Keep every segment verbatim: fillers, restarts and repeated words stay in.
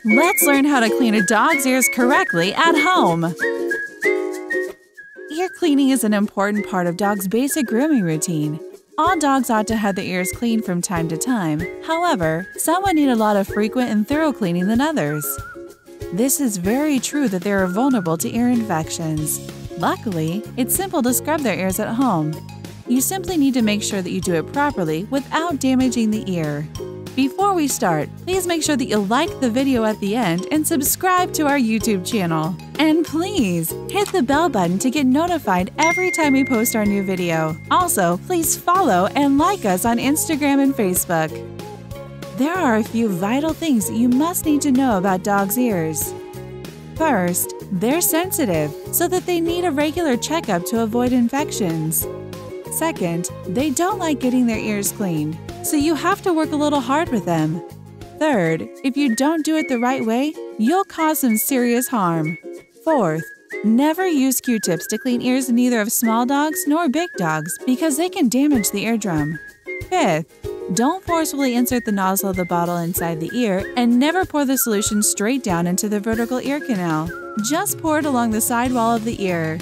Let's learn how to clean a dog's ears correctly at home. Ear cleaning is an important part of dogs' basic grooming routine. All dogs ought to have their ears cleaned from time to time. However, some would need a lot of frequent and thorough cleaning than others. This is very true that they are vulnerable to ear infections. Luckily, it's simple to scrub their ears at home. You simply need to make sure that you do it properly without damaging the ear. Before we start, please make sure that you like the video at the end and subscribe to our YouTube channel. And please, hit the bell button to get notified every time we post our new video. Also, please follow and like us on Instagram and Facebook. There are a few vital things that you must need to know about dogs' ears. First, they're sensitive, so that they need a regular checkup to avoid infections. Second, they don't like getting their ears cleaned, so you have to work a little hard with them. Third, if you don't do it the right way, you'll cause some serious harm. Fourth, never use Q-tips to clean ears neither of small dogs nor big dogs because they can damage the eardrum. Fifth, don't forcefully insert the nozzle of the bottle inside the ear and never pour the solution straight down into the vertical ear canal. Just pour it along the side wall of the ear.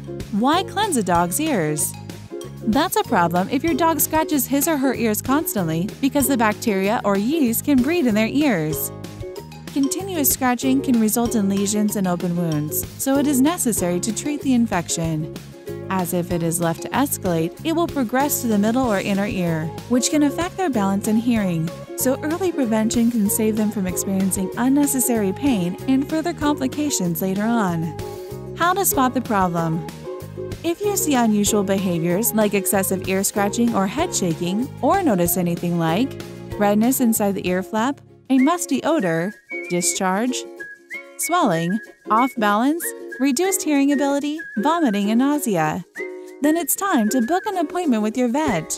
Why cleanse a dog's ears? That's a problem if your dog scratches his or her ears constantly because the bacteria or yeast can breed in their ears. Continuous scratching can result in lesions and open wounds, so it is necessary to treat the infection. As if it is left to escalate, it will progress to the middle or inner ear, which can affect their balance and hearing, so early prevention can save them from experiencing unnecessary pain and further complications later on. How to spot the problem? If you see unusual behaviors like excessive ear scratching or head shaking, or notice anything like redness inside the ear flap, a musty odor, discharge, swelling, off balance, reduced hearing ability, vomiting, and nausea, then it's time to book an appointment with your vet.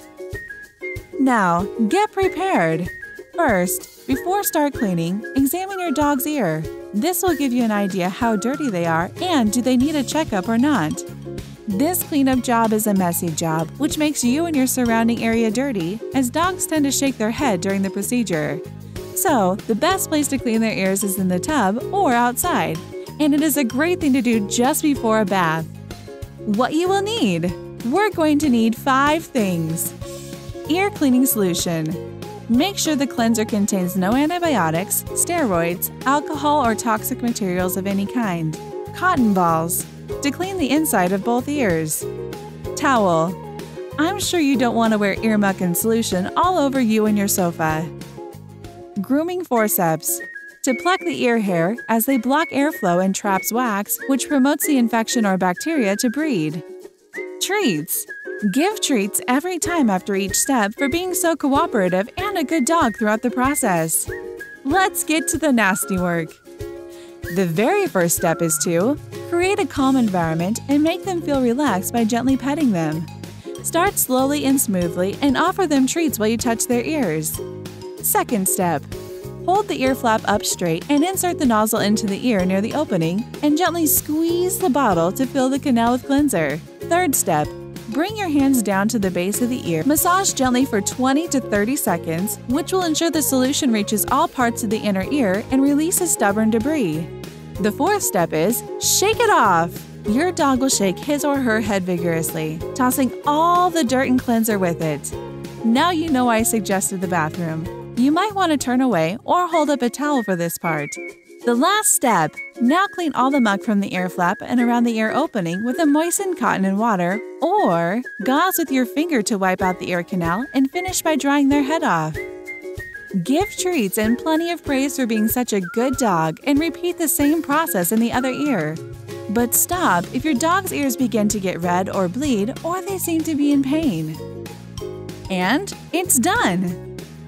Now, get prepared! First, before start cleaning, examine your dog's ear. This will give you an idea how dirty they are and do they need a checkup or not. This cleanup job is a messy job, which makes you and your surrounding area dirty, as dogs tend to shake their head during the procedure. So, the best place to clean their ears is in the tub or outside, and it is a great thing to do just before a bath. What you will need? We're going to need five things. Ear cleaning solution. Make sure the cleanser contains no antibiotics, steroids, alcohol, or toxic materials of any kind. Cotton balls to clean the inside of both ears. Towel. I'm sure you don't want to wear ear muck and solution all over you and your sofa. Grooming forceps to pluck the ear hair as they block airflow and traps wax, which promotes the infection or bacteria to breed. Treats. Give treats every time after each step for being so cooperative and a good dog throughout the process. Let's get to the nasty work. The very first step is to create a calm environment and make them feel relaxed by gently petting them. Start slowly and smoothly and offer them treats while you touch their ears. Second step. Hold the ear flap up straight and insert the nozzle into the ear near the opening and gently squeeze the bottle to fill the canal with cleanser. Third step. Bring your hands down to the base of the ear. Massage gently for twenty to thirty seconds, which will ensure the solution reaches all parts of the inner ear and releases stubborn debris. The fourth step is shake it off. Your dog will shake his or her head vigorously, tossing all the dirt and cleanser with it. Now you know why I suggested the bathroom. You might want to turn away or hold up a towel for this part. The last step. Now clean all the muck from the ear flap and around the ear opening with a moistened cotton and water, or gauze with your finger to wipe out the ear canal and finish by drying their head off. Give treats and plenty of praise for being such a good dog and repeat the same process in the other ear. But stop if your dog's ears begin to get red or bleed or they seem to be in pain. And it's done!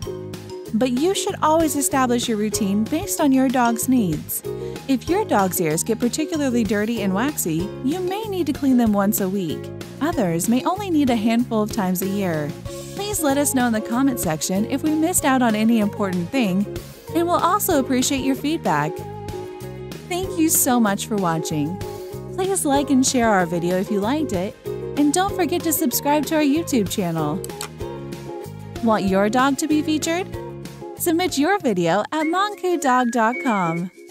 But you should always establish your routine based on your dog's needs. If your dog's ears get particularly dirty and waxy, you may need to clean them once a week. Others may only need a handful of times a year. Please let us know in the comment section if we missed out on any important thing, and we'll also appreciate your feedback. Thank you so much for watching. Please like and share our video if you liked it, and don't forget to subscribe to our YouTube channel. Want your dog to be featured? Submit your video at monkoodog dot com.